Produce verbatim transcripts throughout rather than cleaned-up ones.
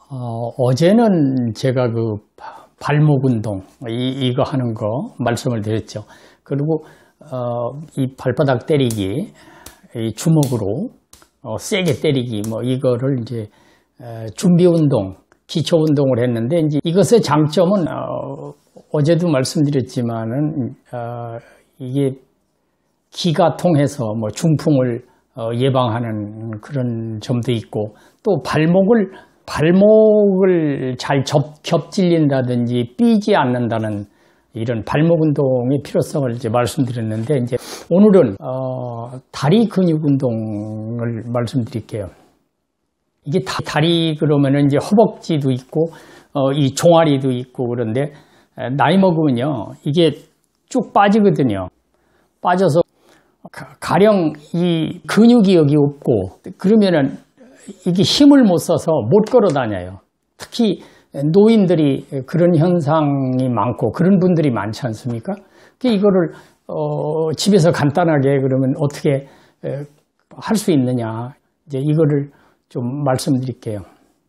어, 어제는 제가 그 발목 운동 이, 이거 하는 거 말씀을 드렸죠. 그리고 어, 이 발바닥 때리기, 이 주먹으로 어, 세게 때리기 뭐 이거를 이제 에, 준비 운동, 기초 운동을 했는데 이제 이것의 장점은 어, 어제도 말씀드렸지만은 어, 이게 기가 통해서 뭐 중풍을 어, 예방하는 그런 점도 있고 또 발목을 발목을 잘 접, 겹질린다든지 삐지 않는다는 이런 발목 운동의 필요성을 이제 말씀드렸는데 이제 오늘은 어, 다리 근육 운동을 말씀드릴게요. 이게 다, 다리 그러면은 이제 허벅지도 있고 어, 이 종아리도 있고 그런데 나이 먹으면요 이게 쭉 빠지거든요. 빠져서 가령 이 근육이 여기 없고 그러면은 이게 힘을 못 써서 못 걸어 다녀요. 특히 노인들이 그런 현상이 많고 그런 분들이 많지 않습니까? 이거를 어 집에서 간단하게 그러면 어떻게 할 수 있느냐 이제 이거를 좀 말씀드릴게요.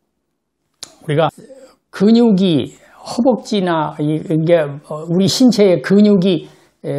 우리가 근육이 허벅지나 이게 우리 신체의 근육이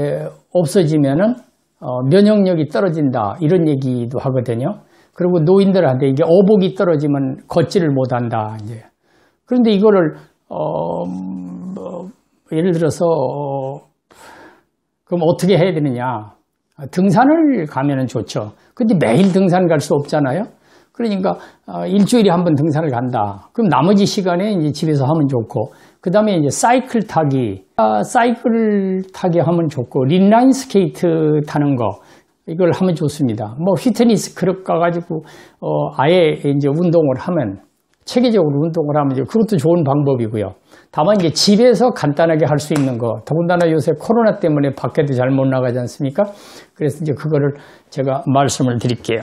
없어지면은 어 면역력이 떨어진다 이런 얘기도 하거든요. 그리고 노인들한테 이게 어복이 떨어지면 걷지를 못한다. 이제. 그런데 이거를, 어, 뭐, 예를 들어서, 어, 그럼 어떻게 해야 되느냐. 등산을 가면은 좋죠. 근데 매일 등산 갈 수 없잖아요. 그러니까, 어, 일주일에 한 번 등산을 간다. 그럼 나머지 시간에 이제 집에서 하면 좋고, 그 다음에 이제 사이클 타기, 아, 사이클 타기 하면 좋고, 린라인 스케이트 타는 거, 이걸 하면 좋습니다. 뭐 피트니스 클럽 가가지고 어 아예 이제 운동을 하면 체계적으로 운동을 하면 이제 그것도 좋은 방법이고요. 다만 이제 집에서 간단하게 할 수 있는 거, 더군다나 요새 코로나 때문에 밖에도 잘 못 나가지 않습니까? 그래서 이제 그거를 제가 말씀을 드릴게요.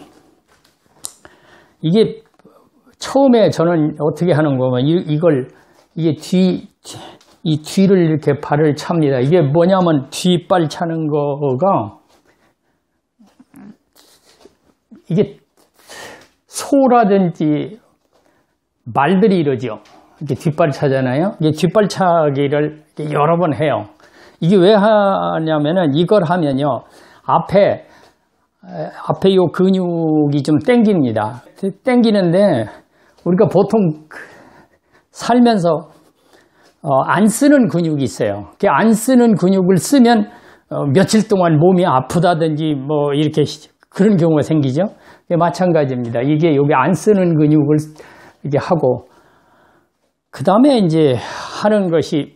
이게 처음에 저는 어떻게 하는 거면 이, 이걸 이게 뒤 이 뒤를 이렇게 발을 찹니다. 이게 뭐냐면 뒷발 차는 거가 이게 소라든지 말들이 이러죠. 이렇게 뒷발 차잖아요. 이게 뒷발 차기를 여러 번 해요. 이게 왜 하냐면은 이걸 하면요. 앞에, 앞에 요 근육이 좀 땡깁니다. 땡기는데 우리가 보통 살면서 어, 안 쓰는 근육이 있어요. 안 쓰는 근육을 쓰면 어, 며칠 동안 몸이 아프다든지 뭐 이렇게 그런 경우가 생기죠. 마찬가지입니다. 이게 여기 안 쓰는 근육을 이게 하고, 그 다음에 이제 하는 것이,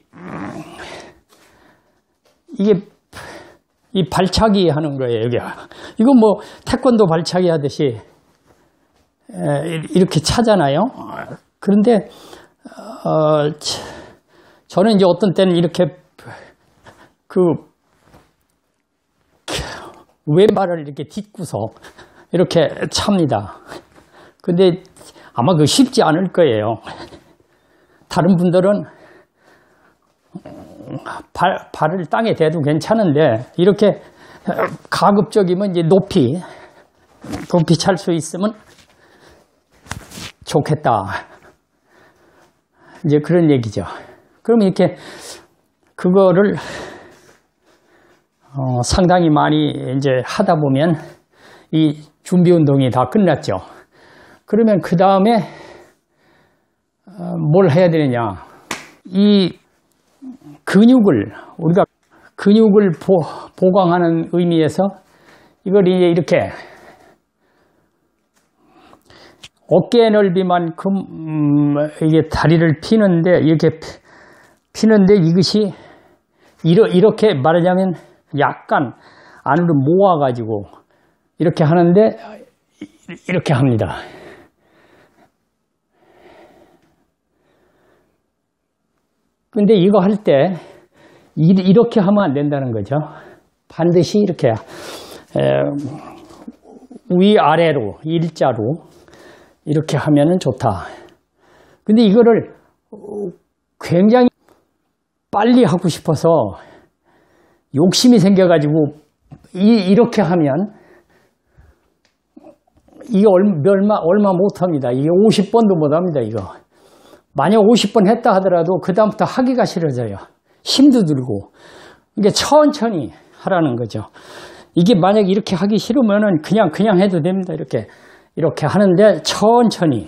이게, 이 발차기 하는 거예요, 여기. 이건 뭐, 태권도 발차기 하듯이, 이렇게 차잖아요. 그런데, 어, 저는 이제 어떤 때는 이렇게, 그, 왼발을 이렇게 딛고서 이렇게 찹니다. 근데 아마 그 쉽지 않을 거예요. 다른 분들은 발, 발을 땅에 대도 괜찮은데 이렇게 가급적이면 이제 높이, 높이 찰 수 있으면 좋겠다. 이제 그런 얘기죠. 그럼 이렇게 그거를 어, 상당히 많이 이제 하다 보면 이 준비 운동이 다 끝났죠. 그러면 그 다음에 어, 뭘 해야 되느냐. 이 근육을, 우리가 근육을 보, 보강하는 의미에서 이걸 이제 이렇게 어깨 넓이만큼 음, 이게 다리를 피는데 이렇게 피는데 이것이 이렇게 말하자면 약간 안으로 모아가지고 이렇게 하는데 이렇게 합니다. 근데 이거 할 때 이렇게 하면 안 된다는 거죠. 반드시 이렇게 위아래로 일자로 이렇게 하면은 좋다. 근데 이거를 굉장히 빨리 하고 싶어서 욕심이 생겨가지고 이, 이렇게 하면 이게 얼마, 얼마, 얼마 못합니다. 이게 오십 번도 못합니다, 이거. 만약 오십 번 했다 하더라도 그 다음부터 하기가 싫어져요. 힘도 들고. 이게 천천히 하라는 거죠. 이게 만약 이렇게 하기 싫으면은 그냥 그냥 해도 됩니다. 이렇게 이렇게 하는데 천천히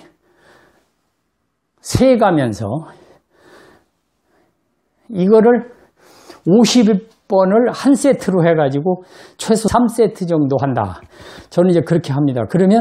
세가면서 이거를 오십 번을 한 세트로 해가지고 최소 삼 세트 정도 한다. 저는 이제 그렇게 합니다. 그러면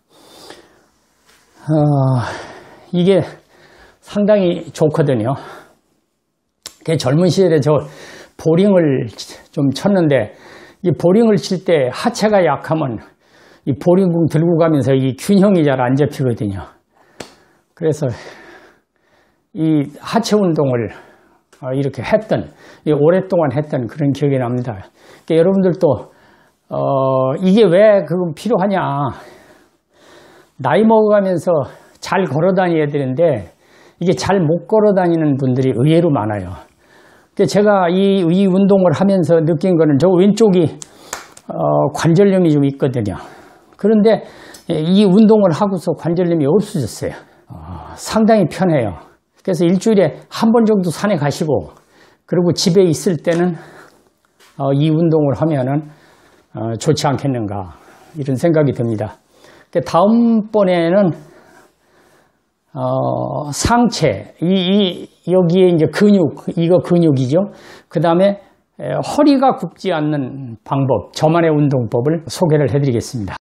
어, 이게 상당히 좋거든요. 젊은 시절에 저 보링을 좀 쳤는데 이 보링을 칠 때 하체가 약하면 이 보링공 들고 가면서 이 균형이 잘 안 잡히거든요. 그래서 이 하체 운동을 이렇게 했던, 오랫동안 했던 그런 기억이 납니다. 그러니까 여러분들도 어, 이게 왜 그건 필요하냐? 나이 먹어가면서 잘 걸어 다녀야 되는데 이게 잘 못 걸어 다니는 분들이 의외로 많아요. 제가 이, 이 운동을 하면서 느낀 거는 저 왼쪽이 어, 관절염이 좀 있거든요. 그런데 이 운동을 하고서 관절염이 없어졌어요. 어, 상당히 편해요. 그래서 일주일에 한 번 정도 산에 가시고 그리고 집에 있을 때는 어, 이 운동을 하면은 어, 좋지 않겠는가 이런 생각이 듭니다. 다음번에는 어, 상체, 이, 이, 여기에 이제 근육, 이거 근육이죠. 그 다음에 허리가 굽지 않는 방법, 저만의 운동법을 소개를 해드리겠습니다.